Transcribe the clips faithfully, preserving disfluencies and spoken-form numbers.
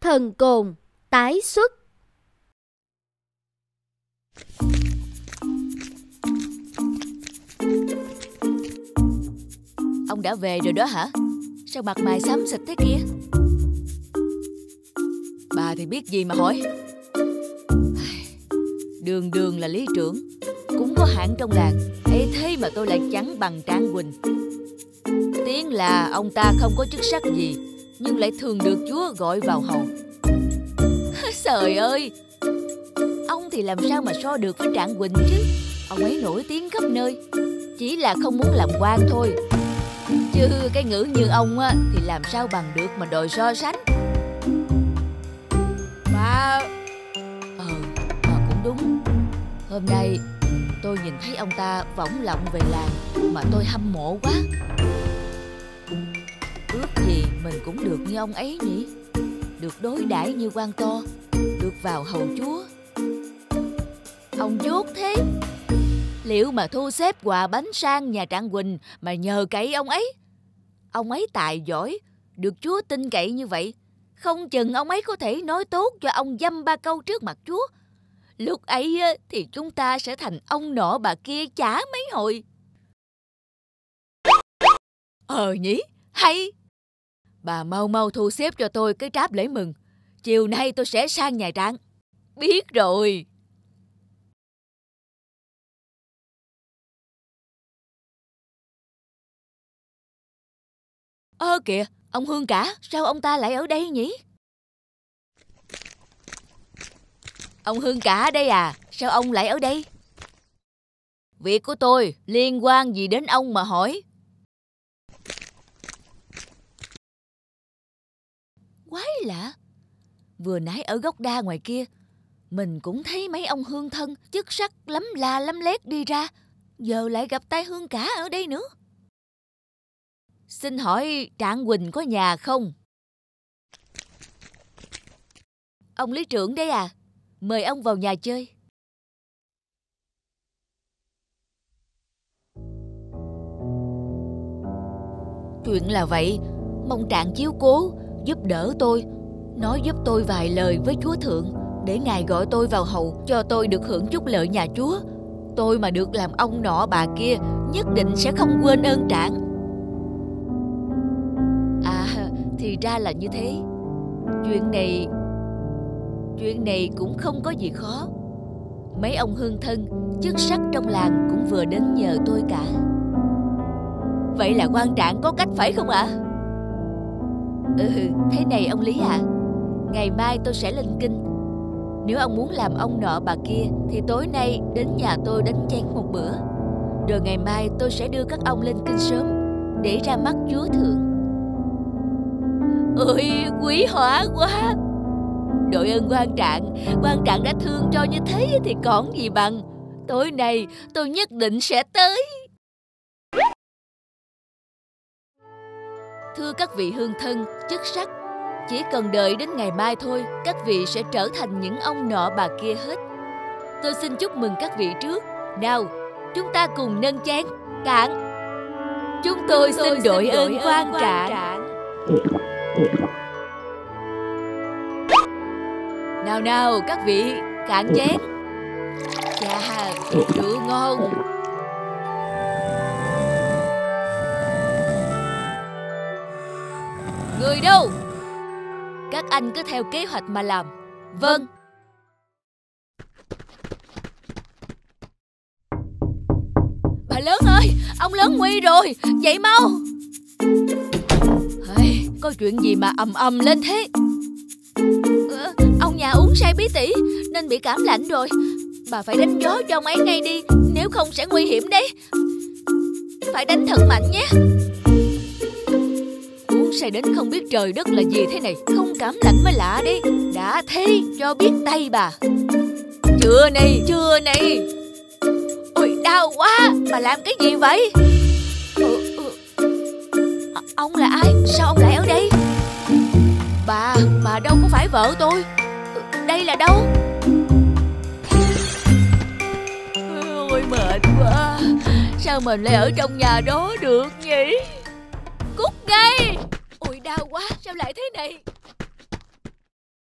Thần cồn tái xuất. Ông đã về rồi đó hả? Sao mặt mày xám xịt thế kia? Bà thì biết gì mà hỏi. Đường đường là lý trưởng, cũng có hạng trong làng, ấy thế mà tôi lại chẳng bằng Trạng Quỳnh. Tiếng là ông ta không có chức sắc gì, nhưng lại thường được Chúa gọi vào hầu. Trời ơi, ông thì làm sao mà so được với Trạng Quỳnh chứ? Ông ấy nổi tiếng khắp nơi, chỉ là không muốn làm quan thôi. Chứ cái ngữ như ông á, thì làm sao bằng được mà đòi so sánh. Bà... Ờ, bà cũng đúng. Hôm nay tôi nhìn thấy ông ta võng lọng về làng mà tôi hâm mộ quá. Ước gì mình cũng được như ông ấy nhỉ? Được đối đãi như quan to, được vào hầu chúa. Ông dốt thế. Liệu mà thu xếp quà bánh sang nhà Trạng Quỳnh mà nhờ cậy ông ấy? Ông ấy tài giỏi, được Chúa tin cậy như vậy, không chừng ông ấy có thể nói tốt cho ông dăm ba câu trước mặt Chúa. Lúc ấy thì chúng ta sẽ thành ông nọ bà kia chả mấy hồi. Ờ nhỉ, hay. Bà mau mau thu xếp cho tôi cái tráp lễ mừng. Chiều nay tôi sẽ sang nhà Trạng. Biết rồi. Ơ kìa, ông Hương Cả, sao ông ta lại ở đây nhỉ? Ông Hương Cả đây à, sao ông lại ở đây? Việc của tôi liên quan gì đến ông mà hỏi? Quái lạ, vừa nãy ở gốc đa ngoài kia, mình cũng thấy mấy ông hương thân, chức sắc lắm la lắm lét đi ra, giờ lại gặp tay Hương Cả ở đây nữa. Xin hỏi Trạng Quỳnh có nhà không? Ông lý trưởng đây à, mời ông vào nhà chơi. Chuyện là vậy, mong Trạng chiếu cố, giúp đỡ tôi, nói giúp tôi vài lời với Chúa Thượng, để Ngài gọi tôi vào hầu, cho tôi được hưởng chút lợi nhà Chúa. Tôi mà được làm ông nọ bà kia, nhất định sẽ không quên ơn Trạng. À, thì ra là như thế. Chuyện này... Chuyện này cũng không có gì khó. Mấy ông hương thân, chức sắc trong làng cũng vừa đến nhờ tôi cả. Vậy là quan Trạng có cách phải không ạ? À? Ừ, thế này ông Lý à, ngày mai tôi sẽ lên kinh. Nếu ông muốn làm ông nọ bà kia thì tối nay đến nhà tôi đánh chén một bữa. Rồi ngày mai tôi sẽ đưa các ông lên kinh sớm, để ra mắt Chúa Thượng. Ôi, quý hóa quá. Đội ơn quan Trạng, quan Trạng đã thương cho như thế thì còn gì bằng. Tối nay tôi nhất định sẽ tới. Thưa các vị hương thân, chức sắc, chỉ cần đợi đến ngày mai thôi, các vị sẽ trở thành những ông nọ bà kia hết. Tôi xin chúc mừng các vị trước. Nào, chúng ta cùng nâng chén cạn. Chúng tôi, Chúng tôi xin đội ơn quan Trạng. Trạng. Nào nào các vị, cạn chén. Chà, rượu ngon. Người đâu? Các anh cứ theo kế hoạch mà làm. Vâng. Bà lớn ơi, ông lớn nguy rồi, dậy mau. Hey, có chuyện gì mà ầm ầm lên thế? ờ, Ông nhà uống say bí tỉ nên bị cảm lạnh rồi. Bà phải đánh gió cho ông ấy ngay đi, nếu không sẽ nguy hiểm đấy. Phải đánh thật mạnh nhé. Uống say đến không biết trời đất là gì thế này, không cảm lạnh mới lạ đi. Đã thế cho biết tay bà. Chưa này, chưa này. Ôi đau quá, bà làm cái gì vậy? ừ, ừ. À, ông là ai? Sao ông lại ở đây? Bà, bà đâu có phải vợ tôi. Đây là đâu? Ôi mệt quá. Sao mình lại ở trong nhà đó được nhỉ? Cút ngay. Ôi đau quá, sao lại thế này?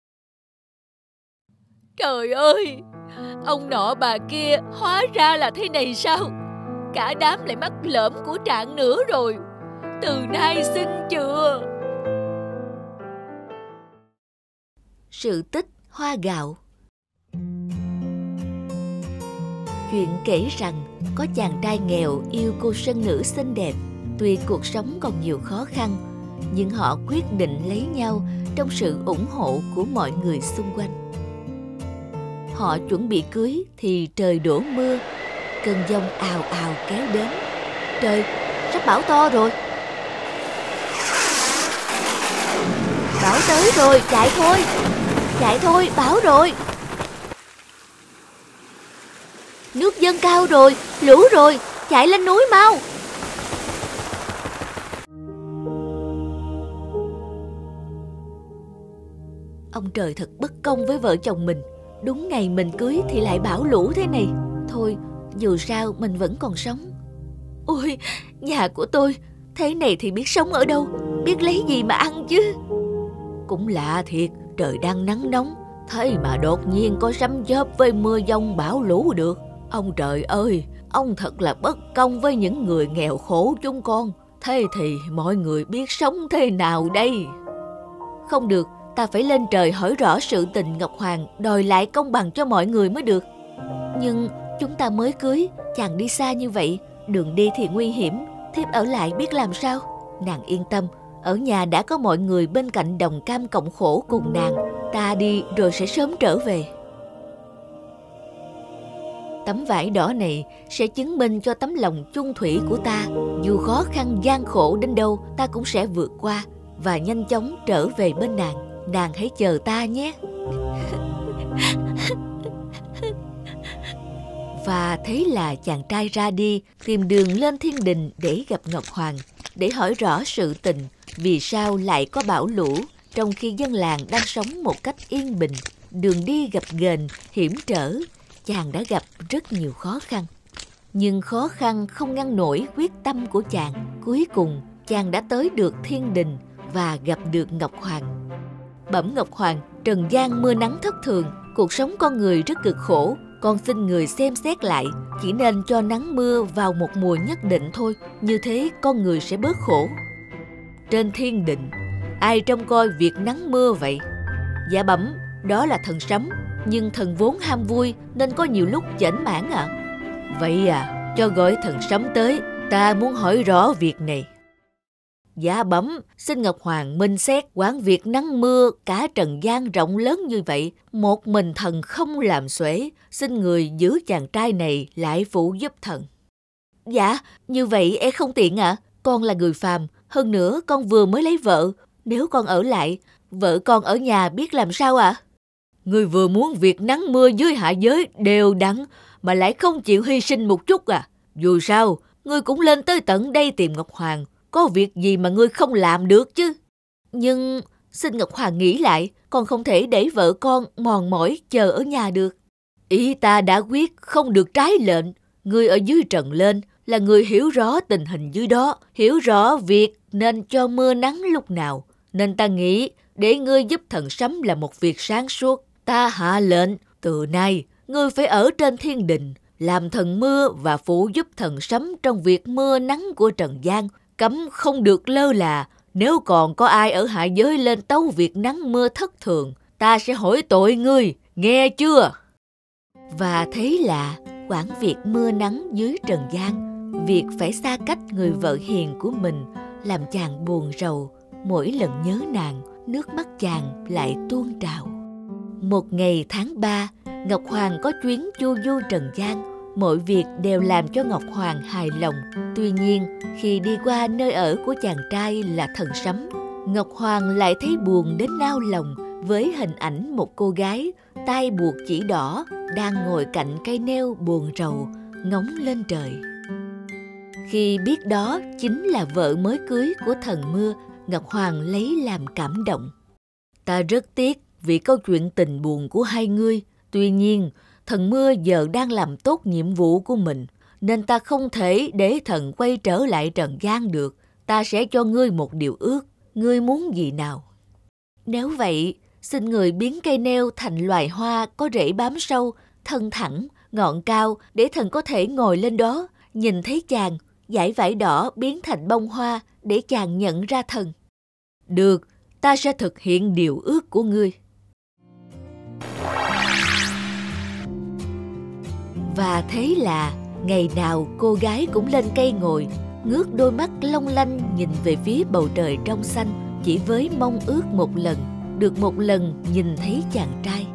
Trời ơi, ông nọ bà kia hóa ra là thế này sao? Cả đám lại mắc lỡm của Trạng nữa rồi. Từ nay xin chừa. Sự tích hoa gạo. Chuyện kể rằng có chàng trai nghèo yêu cô sơn nữ xinh đẹp. Tuy cuộc sống còn nhiều khó khăn, nhưng họ quyết định lấy nhau trong sự ủng hộ của mọi người xung quanh. Họ chuẩn bị cưới thì trời đổ mưa, cơn giông ào ào kéo đến. Trời, sắp bão to rồi. Bão tới rồi, chạy thôi. Chạy thôi, bão rồi. Nước dâng cao rồi, lũ rồi, chạy lên núi mau. Ông trời thật bất công với vợ chồng mình. Đúng ngày mình cưới thì lại bão lũ thế này. Thôi, dù sao mình vẫn còn sống. Ôi, nhà của tôi, thế này thì biết sống ở đâu, biết lấy gì mà ăn chứ. Cũng lạ thiệt, trời đang nắng nóng, thế mà đột nhiên có sấm chớp với mưa giông bão lũ được. Ông trời ơi, ông thật là bất công với những người nghèo khổ chúng con. Thế thì mọi người biết sống thế nào đây? Không được, ta phải lên trời hỏi rõ sự tình Ngọc Hoàng, đòi lại công bằng cho mọi người mới được. Nhưng chúng ta mới cưới, chàng đi xa như vậy, đường đi thì nguy hiểm, thiếp ở lại biết làm sao? Nàng yên tâm, ở nhà đã có mọi người bên cạnh đồng cam cộng khổ cùng nàng. Ta đi rồi sẽ sớm trở về. Tấm vải đỏ này sẽ chứng minh cho tấm lòng chung thủy của ta. Dù khó khăn gian khổ đến đâu, ta cũng sẽ vượt qua và nhanh chóng trở về bên nàng. Nàng hãy chờ ta nhé. Và thế là chàng trai ra đi, tìm đường lên thiên đình để gặp Ngọc Hoàng, để hỏi rõ sự tình vì sao lại có bão lũ trong khi dân làng đang sống một cách yên bình. Đường đi gập ghềnh, hiểm trở, chàng đã gặp rất nhiều khó khăn. Nhưng khó khăn không ngăn nổi quyết tâm của chàng. Cuối cùng, chàng đã tới được thiên đình và gặp được Ngọc Hoàng. Bẩm Ngọc Hoàng, trần gian mưa nắng thất thường, cuộc sống con người rất cực khổ. Con xin người xem xét lại, chỉ nên cho nắng mưa vào một mùa nhất định thôi, như thế con người sẽ bớt khổ. Trên thiên đình, ai trông coi việc nắng mưa vậy? Dạ bẩm, đó là thần sấm, nhưng thần vốn ham vui nên có nhiều lúc chểnh mãn ạ. À. Vậy à, cho gọi thần sấm tới, ta muốn hỏi rõ việc này. Dạ bẩm, xin Ngọc Hoàng minh xét, quán việc nắng mưa cả trần gian rộng lớn như vậy, một mình thần không làm xuể, xin người giữ chàng trai này lại phụ giúp thần. Dạ, như vậy e không tiện ạ, à. Con là người phàm, hơn nữa con vừa mới lấy vợ, nếu con ở lại, vợ con ở nhà biết làm sao ạ? À? Người vừa muốn việc nắng mưa dưới hạ giới đều đặn mà lại không chịu hy sinh một chút à? Dù sao, ngươi cũng lên tới tận đây tìm Ngọc Hoàng, có việc gì mà ngươi không làm được chứ? Nhưng xin Ngọc Hoàng nghĩ lại, con không thể để vợ con mòn mỏi chờ ở nhà được. Ý ta đã quyết không được trái lệnh. Ngươi ở dưới trần lên là người hiểu rõ tình hình dưới đó, hiểu rõ việc nên cho mưa nắng lúc nào. Nên ta nghĩ để ngươi giúp thần sấm là một việc sáng suốt. Ta hạ lệnh, từ nay ngươi phải ở trên thiên đình, làm thần mưa và phụ giúp thần sấm trong việc mưa nắng của trần gian. Cấm không được lơ là, nếu còn có ai ở hạ giới lên tấu việc nắng mưa thất thường, ta sẽ hỏi tội ngươi, nghe chưa? Và thế là quản việc mưa nắng dưới trần gian, việc phải xa cách người vợ hiền của mình, làm chàng buồn rầu. Mỗi lần nhớ nàng, nước mắt chàng lại tuôn trào. Một ngày tháng ba, Ngọc Hoàng có chuyến chu du trần gian. Mọi việc đều làm cho Ngọc Hoàng hài lòng. Tuy nhiên, khi đi qua nơi ở của chàng trai là thần sấm, Ngọc Hoàng lại thấy buồn đến nao lòng với hình ảnh một cô gái tai buộc chỉ đỏ đang ngồi cạnh cây nêu buồn rầu, ngóng lên trời. Khi biết đó chính là vợ mới cưới của thần mưa, Ngọc Hoàng lấy làm cảm động. Ta rất tiếc vì câu chuyện tình buồn của hai ngươi. Tuy nhiên, thần mưa giờ đang làm tốt nhiệm vụ của mình, nên ta không thể để thần quay trở lại trần gian được. Ta sẽ cho ngươi một điều ước, ngươi muốn gì nào? Nếu vậy, Xin người biến cây nêu thành loài hoa có rễ bám sâu, thân thẳng, ngọn cao để thần có thể ngồi lên đó, nhìn thấy chàng, dải vải đỏ biến thành bông hoa để chàng nhận ra thần. Được, ta sẽ thực hiện điều ước của ngươi. Và thế là ngày nào cô gái cũng lên cây ngồi, ngước đôi mắt long lanh nhìn về phía bầu trời trong xanh, chỉ với mong ước một lần, được một lần nhìn thấy chàng trai.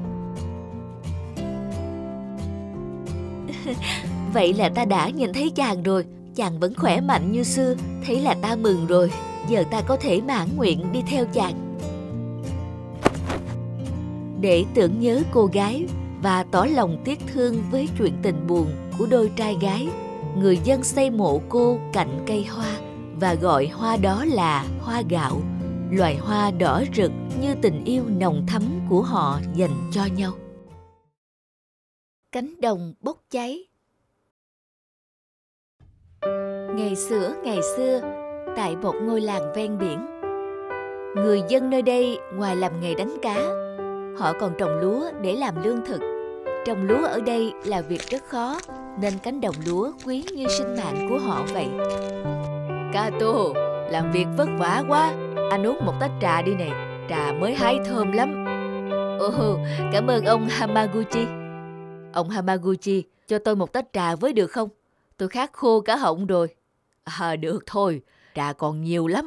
Vậy là ta đã nhìn thấy chàng rồi, chàng vẫn khỏe mạnh như xưa, thế là ta mừng rồi, giờ ta có thể mãn nguyện đi theo chàng. Để tưởng nhớ cô gái và tỏ lòng tiếc thương với chuyện tình buồn của đôi trai gái, người dân xây mộ cô cạnh cây hoa và gọi hoa đó là hoa gạo, loài hoa đỏ rực như tình yêu nồng thắm của họ dành cho nhau. Cánh đồng bốc cháy. Ngày xưa ngày xưa, tại một ngôi làng ven biển, người dân nơi đây ngoài làm nghề đánh cá, họ còn trồng lúa để làm lương thực. Trồng lúa ở đây là việc rất khó, nên cánh đồng lúa quý như sinh mạng của họ vậy. Cato, làm việc vất vả quá, anh uống một tách trà đi này, trà mới hái thơm lắm. Ồ, cảm ơn ông Hamaguchi. Ông Hamaguchi, cho tôi một tách trà với được không? Tôi khát khô cả họng rồi. À, được thôi, trà còn nhiều lắm.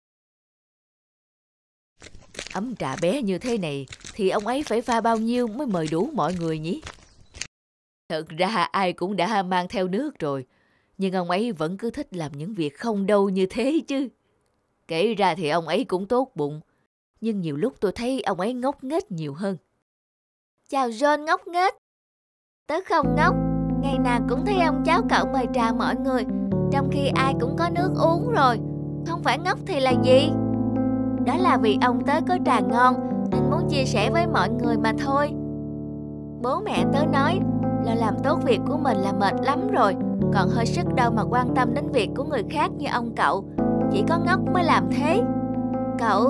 Ấm trà bé như thế này thì ông ấy phải pha bao nhiêu mới mời đủ mọi người nhỉ? Thật ra ai cũng đã mang theo nước rồi, nhưng ông ấy vẫn cứ thích làm những việc không đâu như thế chứ. Kể ra thì ông ấy cũng tốt bụng, nhưng nhiều lúc tôi thấy ông ấy ngốc nghếch nhiều hơn. Chào John ngốc nghếch. Tớ không ngốc, ngày nào cũng thấy ông cháu cậu mời trà mọi người, trong khi ai cũng có nước uống rồi. Không phải ngốc thì là gì? Đó là vì ông tớ có trà ngon nên muốn chia sẻ với mọi người mà thôi. Bố mẹ tớ nói là làm tốt việc của mình là mệt lắm rồi, còn hơi sức đâu mà quan tâm đến việc của người khác như ông cậu. Chỉ có ngốc mới làm thế. Cậu...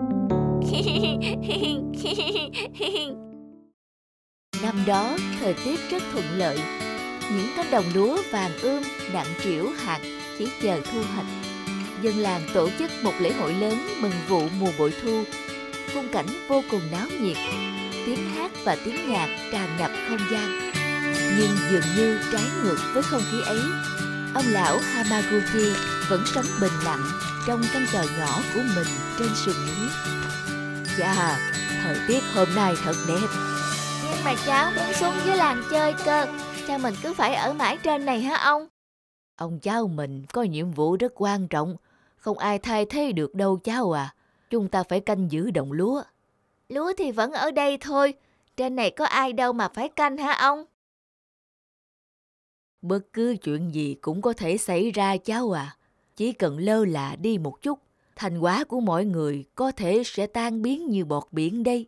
Năm đó thời tiết rất thuận lợi, những cánh đồng lúa vàng ươm nặng trĩu hạt chỉ chờ thu hoạch. Dân làng tổ chức một lễ hội lớn mừng vụ mùa bội thu, khung cảnh vô cùng náo nhiệt, tiếng hát và tiếng nhạc tràn ngập không gian. Nhưng dường như trái ngược với không khí ấy, ông lão Hamaguchi vẫn sống bình lặng trong căn tròi nhỏ của mình trên sườn núi. Chà, thời tiết hôm nay thật đẹp. Nhưng mà cháu muốn xuống dưới làng chơi cơ, sao mình cứ phải ở mãi trên này hả ông? Ông cháu mình có nhiệm vụ rất quan trọng, không ai thay thế được đâu cháu à. Chúng ta phải canh giữ đồng lúa. Lúa thì vẫn ở đây thôi, trên này có ai đâu mà phải canh hả ông? Bất cứ chuyện gì cũng có thể xảy ra cháu à. Chỉ cần lơ là đi một chút, thành quả của mọi người có thể sẽ tan biến như bọt biển đây.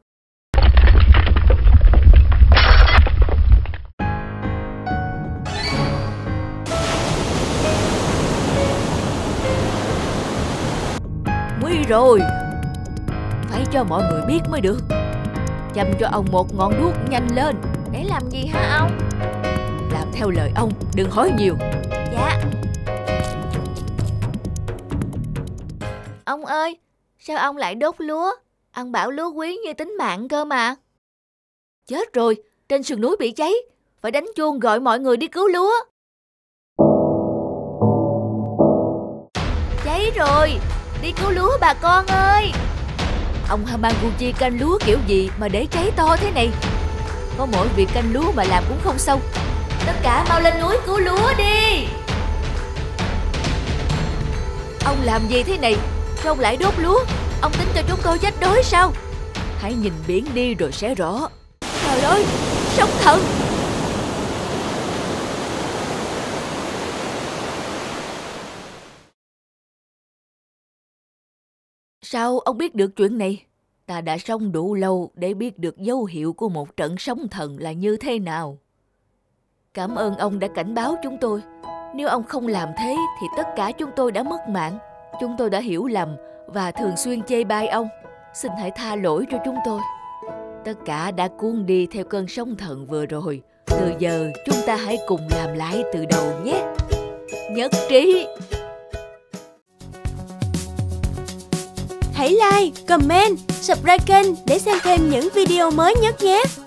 Nguy rồi, phải cho mọi người biết mới được. Châm cho ông một ngọn đuốc nhanh lên. Để làm gì hả ông? Làm theo lời ông, đừng hỏi nhiều. Dạ. Ông ơi, sao ông lại đốt lúa? Ông bảo lúa quý như tính mạng cơ mà. Chết rồi, trên sườn núi bị cháy, phải đánh chuông gọi mọi người đi cứu lúa. Cháy rồi, đi cứu lúa bà con ơi. Ông Hamaguchi canh lúa kiểu gì mà để cháy to thế này? Có mỗi việc canh lúa mà làm cũng không xong. Tất cả mau lên núi cứu lúa đi. Ông làm gì thế này? Sao ông lại đốt lúa? Ông tính cho chúng tôi chết đói sao? Hãy nhìn biển đi rồi sẽ rõ. Trời ơi, sóng thần! Sao ông biết được chuyện này? Ta đã sống đủ lâu để biết được dấu hiệu của một trận sóng thần là như thế nào. Cảm ơn ông đã cảnh báo chúng tôi. Nếu ông không làm thế thì tất cả chúng tôi đã mất mạng. Chúng tôi đã hiểu lầm và thường xuyên chê bai ông. Xin hãy tha lỗi cho chúng tôi. Tất cả đã cuốn đi theo cơn sóng thần vừa rồi. Từ giờ chúng ta hãy cùng làm lại từ đầu nhé. Nhất trí. Hãy like, comment, subscribe kênh để xem thêm những video mới nhất nhé.